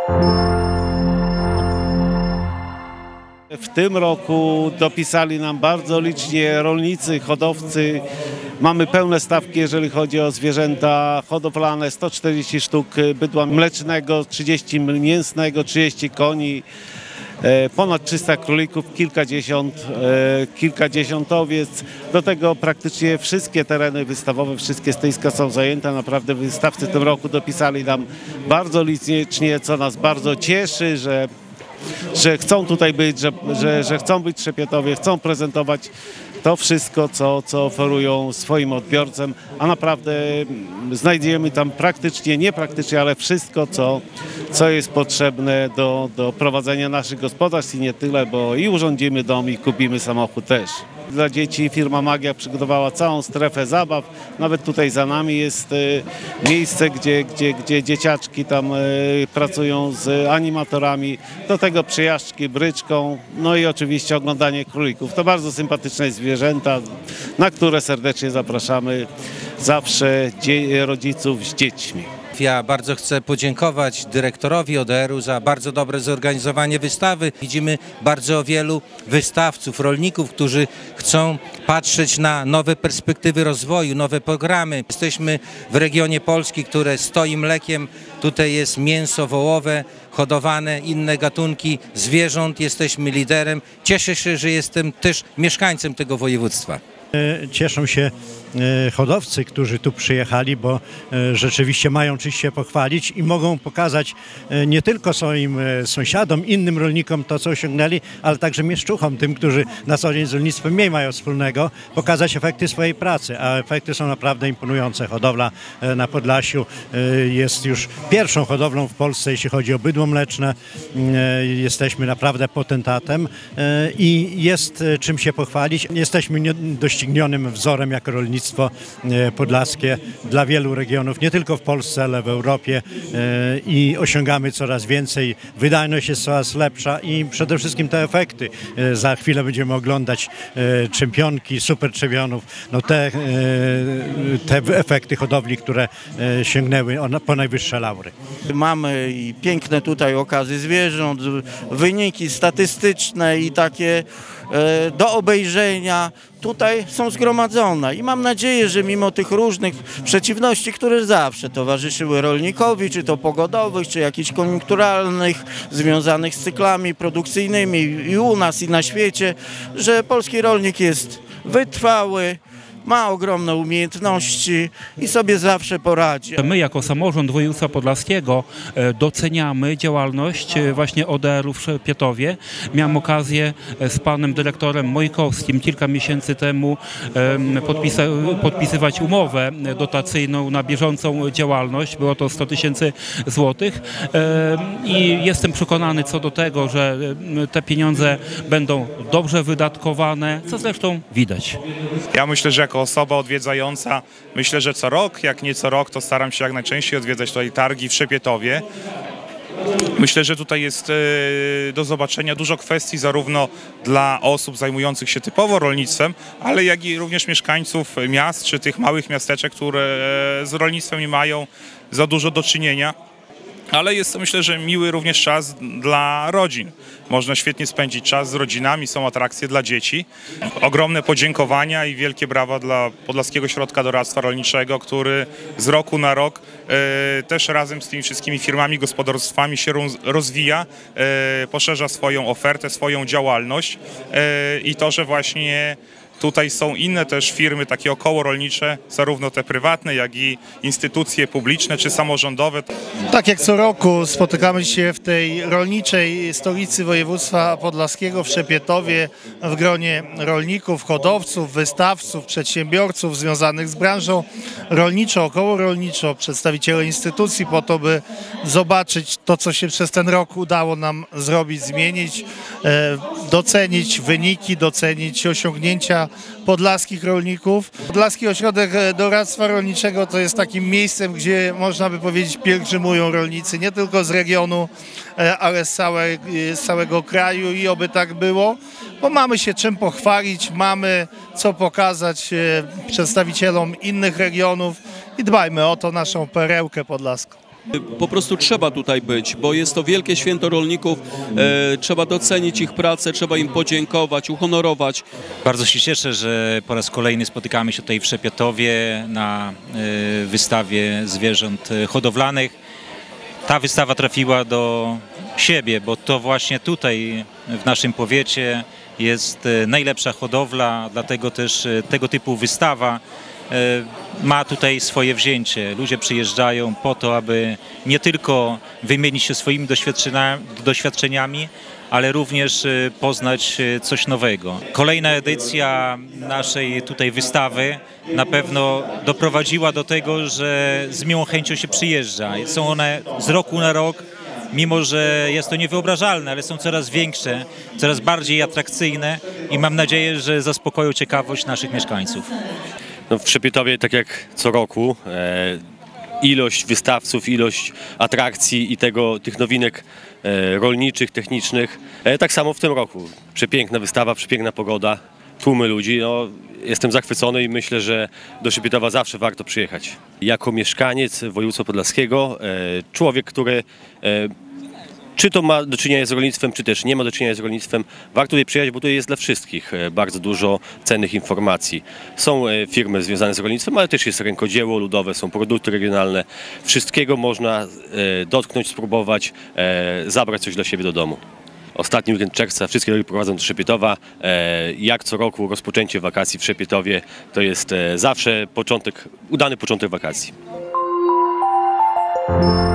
W tym roku dopisali nam bardzo licznie rolnicy, hodowcy. Mamy pełne stawki, jeżeli chodzi o zwierzęta hodowlane, 140 sztuk bydła mlecznego, 30 mięsnego, 30 koni, ponad 300 królików, kilkadziesiąt owiec. Do tego praktycznie wszystkie tereny wystawowe, wszystkie stoiska są zajęte. Naprawdę wystawcy w tym roku dopisali nam bardzo licznie, co nas bardzo cieszy, że chcą tutaj być, że chcą być w Trzepietowie, chcą prezentować to wszystko, co oferują swoim odbiorcom, a naprawdę znajdziemy tam praktycznie, ale wszystko, co jest potrzebne do prowadzenia naszych gospodarstw i nie tyle, bo i urządzimy dom, i kupimy samochód też. Dla dzieci firma Magia przygotowała całą strefę zabaw. Nawet tutaj za nami jest miejsce, gdzie dzieciaczki tam pracują z animatorami. Do tego przejażdżki bryczką, no i oczywiście oglądanie królików. To bardzo sympatyczne zwierzęta, na które serdecznie zapraszamy zawsze rodziców z dziećmi. Ja bardzo chcę podziękować dyrektorowi ODR-u za bardzo dobre zorganizowanie wystawy. Widzimy bardzo wielu wystawców, rolników, którzy chcą patrzeć na nowe perspektywy rozwoju, nowe programy. Jesteśmy w regionie Polski, które stoi mlekiem. Tutaj jest mięso wołowe, hodowane, inne gatunki zwierząt. Jesteśmy liderem. Cieszę się, że jestem też mieszkańcem tego województwa. Cieszą się hodowcy, którzy tu przyjechali, bo rzeczywiście mają czym się pochwalić i mogą pokazać nie tylko swoim sąsiadom, innym rolnikom to, co osiągnęli, ale także mieszczuchom, tym, którzy na co dzień z rolnictwem mniej mają wspólnego, pokazać efekty swojej pracy, a efekty są naprawdę imponujące. Hodowla na Podlasiu jest już pierwszą hodowlą w Polsce, jeśli chodzi o bydło mleczne. Jesteśmy naprawdę potentatem i jest czym się pochwalić. Jesteśmy niedoścignionym wzorem jako rolnictwo podlaskie dla wielu regionów, nie tylko w Polsce, ale w Europie i osiągamy coraz więcej. Wydajność jest coraz lepsza i przede wszystkim te efekty. Za chwilę będziemy oglądać czempionki, super czempionów. No te efekty hodowli, które sięgnęły po najwyższe laury. Mamy i piękne tutaj okazy zwierząt, wyniki statystyczne i takie do obejrzenia tutaj są zgromadzone i mam nadzieję, że mimo tych różnych przeciwności, które zawsze towarzyszyły rolnikowi, czy to pogodowych, czy jakichś koniunkturalnych, związanych z cyklami produkcyjnymi i u nas, i na świecie, że polski rolnik jest wytrwały, ma ogromne umiejętności i sobie zawsze poradzi. My jako samorząd województwa podlaskiego doceniamy działalność właśnie ODR-u w Trzepietowie. Miałem okazję z panem dyrektorem Mojkowskim kilka miesięcy temu podpisywać umowę dotacyjną na bieżącą działalność. Było to 100 000 złotych i jestem przekonany co do tego, że te pieniądze będą dobrze wydatkowane, co zresztą widać. Ja myślę, że jako osoba odwiedzająca, myślę, że co rok, jak nie co rok, to staram się jak najczęściej odwiedzać tutaj targi w Trzepietowie. Myślę, że tutaj jest do zobaczenia dużo kwestii zarówno dla osób zajmujących się typowo rolnictwem, ale jak i również mieszkańców miast czy tych małych miasteczek, które z rolnictwem nie mają za dużo do czynienia. Ale jest to, myślę, że miły również czas dla rodzin. Można świetnie spędzić czas z rodzinami, są atrakcje dla dzieci. Ogromne podziękowania i wielkie brawa dla Podlaskiego Ośrodka Doradztwa Rolniczego, który z roku na rok też razem z tymi wszystkimi firmami, gospodarstwami się rozwija, poszerza swoją ofertę, swoją działalność i to, że właśnie tutaj są inne też firmy takie okołorolnicze, zarówno te prywatne, jak i instytucje publiczne czy samorządowe. Tak jak co roku spotykamy się w tej rolniczej stolicy województwa podlaskiego w Trzepietowie w gronie rolników, hodowców, wystawców, przedsiębiorców związanych z branżą rolniczą, okołorolniczą, przedstawiciele instytucji po to, by zobaczyć to, co się przez ten rok udało nam zrobić, zmienić, docenić wyniki, docenić osiągnięcia podlaskich rolników. Podlaski Ośrodek Doradztwa Rolniczego to jest takim miejscem, gdzie można by powiedzieć pielgrzymują rolnicy, nie tylko z regionu, ale z całego kraju i oby tak było, bo mamy się czym pochwalić, mamy co pokazać przedstawicielom innych regionów i dbajmy o to naszą perełkę podlaską. Po prostu trzeba tutaj być, bo jest to wielkie święto rolników, trzeba docenić ich pracę, trzeba im podziękować, uhonorować. Bardzo się cieszę, że po raz kolejny spotykamy się tutaj w Trzepiatowie na wystawie zwierząt hodowlanych. Ta wystawa trafiła do siebie, bo to właśnie tutaj w naszym powiecie jest najlepsza hodowla, dlatego też tego typu wystawa ma tutaj swoje wzięcie. Ludzie przyjeżdżają po to, aby nie tylko wymienić się swoimi doświadczeniami, ale również poznać coś nowego. Kolejna edycja naszej tutaj wystawy na pewno doprowadziła do tego, że z miłą chęcią się przyjeżdża. Są one z roku na rok, mimo że jest to niewyobrażalne, ale są coraz większe, coraz bardziej atrakcyjne i mam nadzieję, że zaspokoją ciekawość naszych mieszkańców. No w Trzepietowie, tak jak co roku, ilość wystawców, ilość atrakcji i tych nowinek rolniczych, technicznych. Tak samo w tym roku. Przepiękna wystawa, przepiękna pogoda, tłumy ludzi. No, jestem zachwycony i myślę, że do Trzepietowa zawsze warto przyjechać. Jako mieszkaniec województwa podlaskiego, człowiek, który czy to ma do czynienia z rolnictwem, czy też nie ma do czynienia z rolnictwem, warto tutaj przyjechać, bo tutaj jest dla wszystkich bardzo dużo cennych informacji. Są firmy związane z rolnictwem, ale też jest rękodzieło ludowe, są produkty regionalne. Wszystkiego można dotknąć, spróbować, zabrać coś dla siebie do domu. Ostatni weekend czerwca wszystkie drogi prowadzą do Trzepietowa. Jak co roku rozpoczęcie wakacji w Trzepietowie to jest zawsze udany początek wakacji.